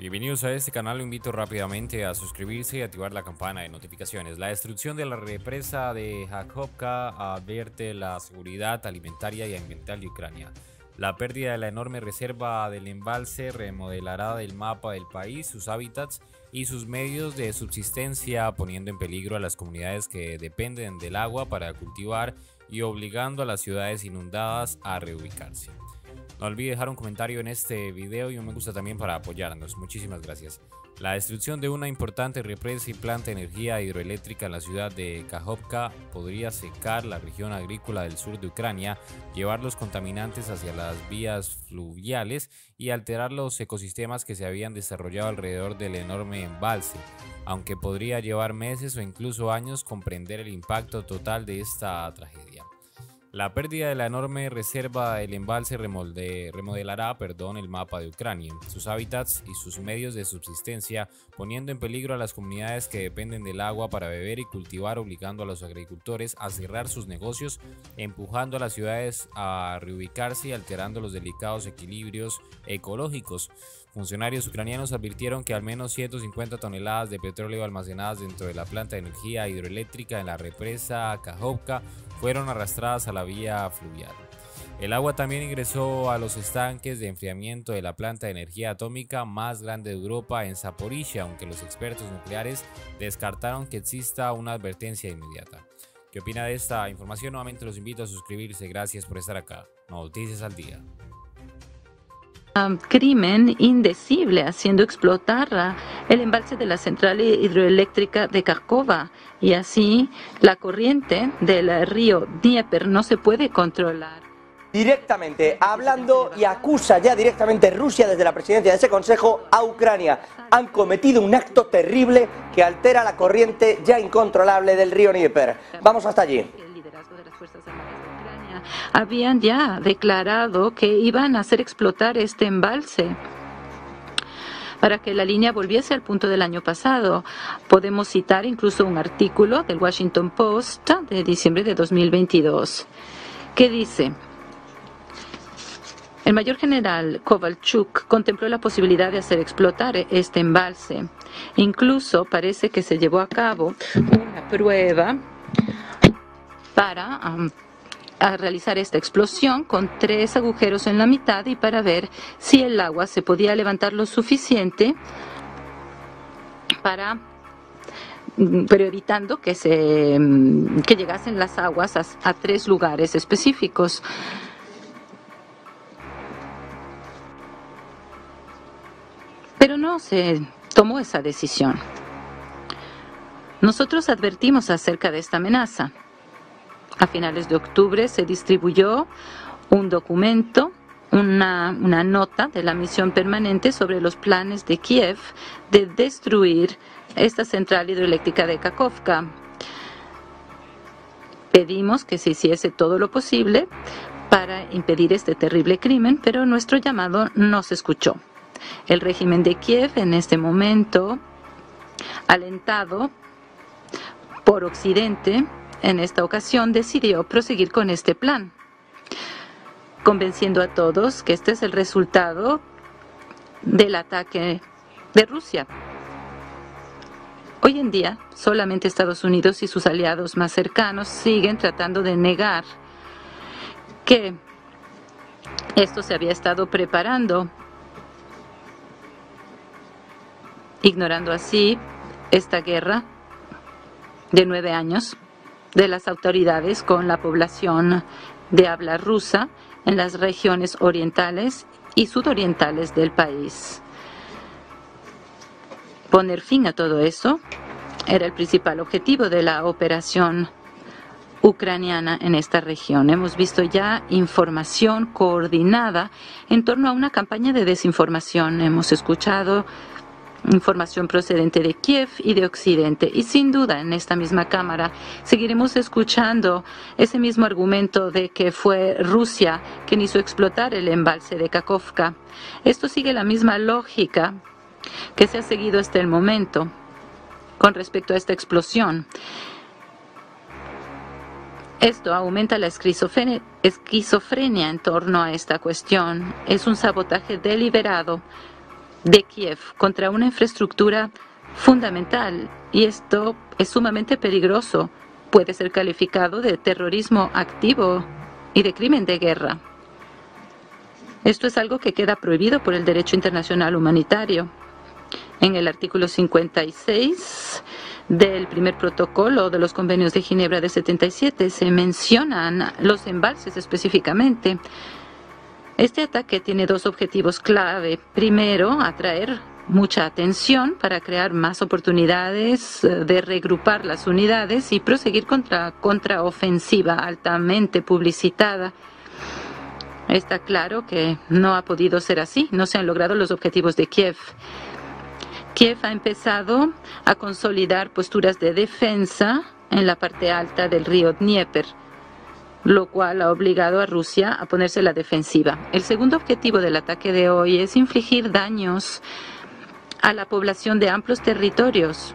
Bienvenidos a este canal, lo invito rápidamente a suscribirse y activar la campana de notificaciones. La destrucción de la represa de Kakhovka advierte la seguridad alimentaria y ambiental de Ucrania. La pérdida de la enorme reserva del embalse remodelará el mapa del país, sus hábitats y sus medios de subsistencia, poniendo en peligro a las comunidades que dependen del agua para cultivar y obligando a las ciudades inundadas a reubicarse. No olvide dejar un comentario en este video y un me gusta también para apoyarnos. Muchísimas gracias. La destrucción de una importante represa y planta de energía hidroeléctrica en la ciudad de Kakhovka podría secar la región agrícola del sur de Ucrania, llevar los contaminantes hacia las vías fluviales y alterar los ecosistemas que se habían desarrollado alrededor del enorme embalse, aunque podría llevar meses o incluso años comprender el impacto total de esta tragedia. La pérdida de la enorme reserva del embalse remodelará el mapa de Ucrania, sus hábitats y sus medios de subsistencia, poniendo en peligro a las comunidades que dependen del agua para beber y cultivar, obligando a los agricultores a cerrar sus negocios, empujando a las ciudades a reubicarse y alterando los delicados equilibrios ecológicos. Funcionarios ucranianos advirtieron que al menos 150 toneladas de petróleo almacenadas dentro de la planta de energía hidroeléctrica en la represa Kakhovka fueron arrastradas a la vía fluvial. El agua también ingresó a los estanques de enfriamiento de la planta de energía atómica más grande de Europa en Zaporizhia, aunque los expertos nucleares descartaron que exista una advertencia inmediata. ¿Qué opina de esta información? Nuevamente los invito a suscribirse. Gracias por estar acá. Noticias al día. Crimen indecible haciendo explotar el embalse de la central hidroeléctrica de Kakhovka, y así la corriente del río Dnieper no se puede controlar. Directamente hablando, y acusa ya directamente Rusia desde la presidencia de ese consejo a Ucrania. Han cometido un acto terrible que altera la corriente ya incontrolable del río Dnieper. Vamos hasta allí. El liderazgo de las Fuerzas Armadas de Ucrania habían ya declarado que iban a hacer explotar este embalse para que la línea volviese al punto del año pasado. Podemos citar incluso un artículo del Washington Post de diciembre de 2022 que dice: el mayor general Kovalchuk contempló la posibilidad de hacer explotar este embalse. Incluso parece que se llevó a cabo una prueba para a realizar esta explosión con 3 agujeros en la mitad y para ver si el agua se podía levantar lo suficiente pero evitando que llegasen las aguas a 3 lugares específicos. Pero no se tomó esa decisión. Nosotros advertimos acerca de esta amenaza. A finales de octubre se distribuyó un documento, una nota de la misión permanente sobre los planes de Kiev de destruir esta central hidroeléctrica de Kakhovka. Pedimos que se hiciese todo lo posible para impedir este terrible crimen, pero nuestro llamado no se escuchó. El régimen de Kiev en este momento, alentado por Occidente, en esta ocasión decidió proseguir con este plan, convenciendo a todos que este es el resultado del ataque de Rusia. Hoy en día, solamente Estados Unidos y sus aliados más cercanos siguen tratando de negar que esto se había estado preparando, ignorando así esta guerra de 9 años de las autoridades con la población de habla rusa en las regiones orientales y sudorientales del país. Poner fin a todo eso era el principal objetivo de la operación ucraniana en esta región. Hemos visto ya información coordinada en torno a una campaña de desinformación. Hemos escuchado información procedente de Kiev y de Occidente. Y sin duda, en esta misma Cámara seguiremos escuchando ese mismo argumento de que fue Rusia quien hizo explotar el embalse de Kakhovka. Esto sigue la misma lógica que se ha seguido hasta el momento con respecto a esta explosión. Esto aumenta la esquizofrenia en torno a esta cuestión. Es un sabotaje deliberado de Kiev contra una infraestructura fundamental, y esto es sumamente peligroso. Puede ser calificado de terrorismo activo y de crimen de guerra. Esto es algo que queda prohibido por el derecho internacional humanitario. En el artículo 56 del primer protocolo de los convenios de Ginebra de 77 se mencionan los embalses específicamente. Este ataque tiene dos objetivos clave. Primero, atraer mucha atención para crear más oportunidades de regrupar las unidades y proseguir contraofensiva altamente publicitada. Está claro que no ha podido ser así. No se han logrado los objetivos de Kiev. Kiev ha empezado a consolidar posturas de defensa en la parte alta del río Dnieper, lo cual ha obligado a Rusia a ponerse a la defensiva. El segundo objetivo del ataque de hoy es infligir daños a la población de amplios territorios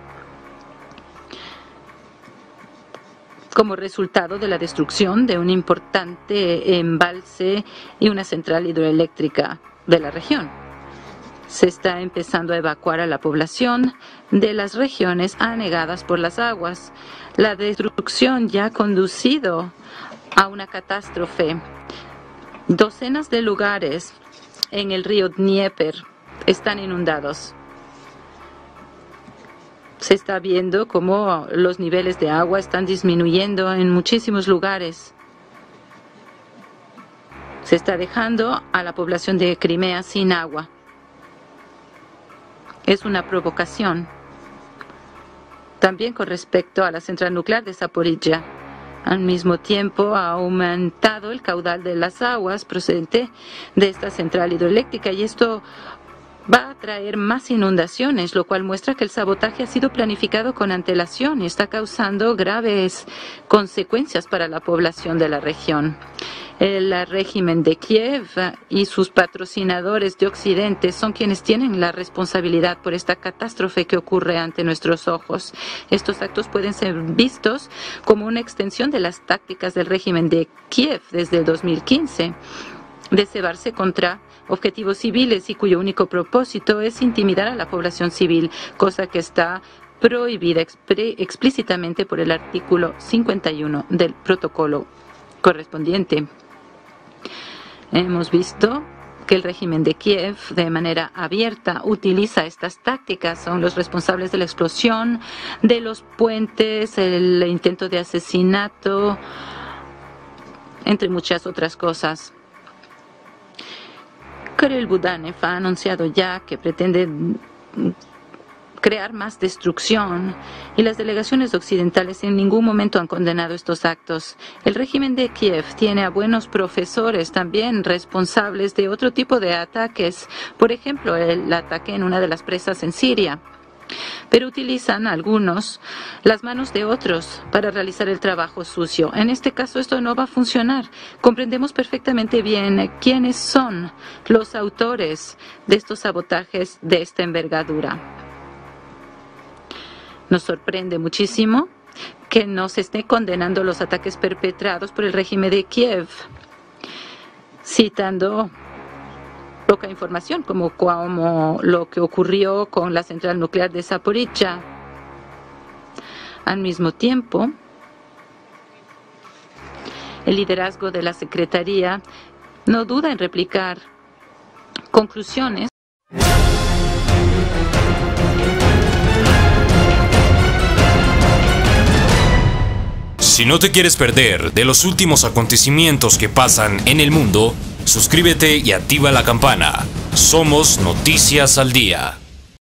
como resultado de la destrucción de un importante embalse y una central hidroeléctrica de la región. Se está empezando a evacuar a la población de las regiones anegadas por las aguas. La destrucción ya ha conducido a una catástrofe. Docenas de lugares en el río Dnieper están inundados. Se está viendo cómo los niveles de agua están disminuyendo en muchísimos lugares. Se está dejando a la población de Crimea sin agua. Es una provocación. También con respecto a la central nuclear de Zaporizhia. Al mismo tiempo ha aumentado el caudal de las aguas procedente de esta central hidroeléctrica, y esto va a traer más inundaciones, lo cual muestra que el sabotaje ha sido planificado con antelación y está causando graves consecuencias para la población de la región. El régimen de Kiev y sus patrocinadores de Occidente son quienes tienen la responsabilidad por esta catástrofe que ocurre ante nuestros ojos. Estos actos pueden ser vistos como una extensión de las tácticas del régimen de Kiev desde el 2015, de cebarse contra objetivos civiles y cuyo único propósito es intimidar a la población civil, cosa que está prohibida explícitamente por el artículo 51 del protocolo correspondiente. Hemos visto que el régimen de Kiev de manera abierta utiliza estas tácticas. Son los responsables de la explosión de los puentes, el intento de asesinato, entre muchas otras cosas. Kirill Budanov ha anunciado ya que pretende crear más destrucción, y las delegaciones occidentales en ningún momento han condenado estos actos. El régimen de Kiev tiene a buenos profesores también responsables de otro tipo de ataques, por ejemplo, el ataque en una de las presas en Siria. Pero utilizan algunos las manos de otros para realizar el trabajo sucio. En este caso esto no va a funcionar. Comprendemos perfectamente bien quiénes son los autores de estos sabotajes de esta envergadura. Nos sorprende muchísimo que no se esté condenando los ataques perpetrados por el régimen de Kiev, citando poca información, como lo que ocurrió con la central nuclear de Zaporizhia. Al mismo tiempo, el liderazgo de la Secretaría no duda en replicar conclusiones Si no te quieres perder de los últimos acontecimientos que pasan en el mundo, suscríbete y activa la campana. Somos Noticias al Día.